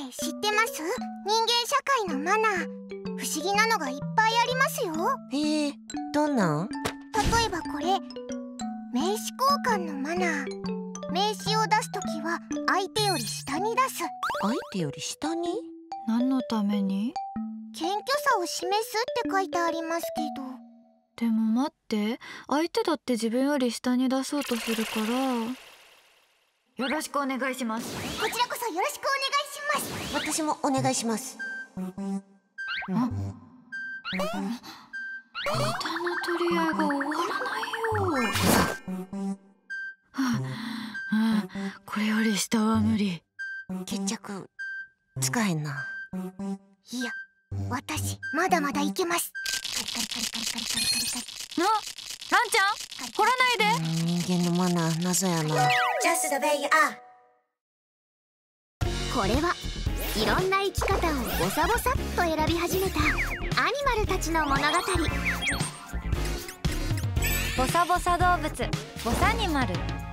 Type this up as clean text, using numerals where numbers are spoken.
知ってます？人間社会のマナー、不思議なのがいっぱいありますよ。 へえ、どんなん？ 例えばこれ、名刺交換のマナー。名刺を出すときは相手より下に出す。 相手より下に？ 何のために？ 謙虚さを示すって書いてありますけど。 でも待って、相手だって自分より下に出そうとするから。よろしくお願いします。 こちらこそよろしくお願いします。 私もお願いします。 歌の取り合いが終わらないよ。これより下は無理。 決着つかへんな。 いや、私まだまだいけます。カリカリカリカリカリカリカリカリ。 ランちゃん、掘らないで。 人間のマナー謎やな。 Just the way you are。これはいろんな生き方をボサボサっと選び始めたアニマルたちの物語。 ボサボサ動物ボサニマル。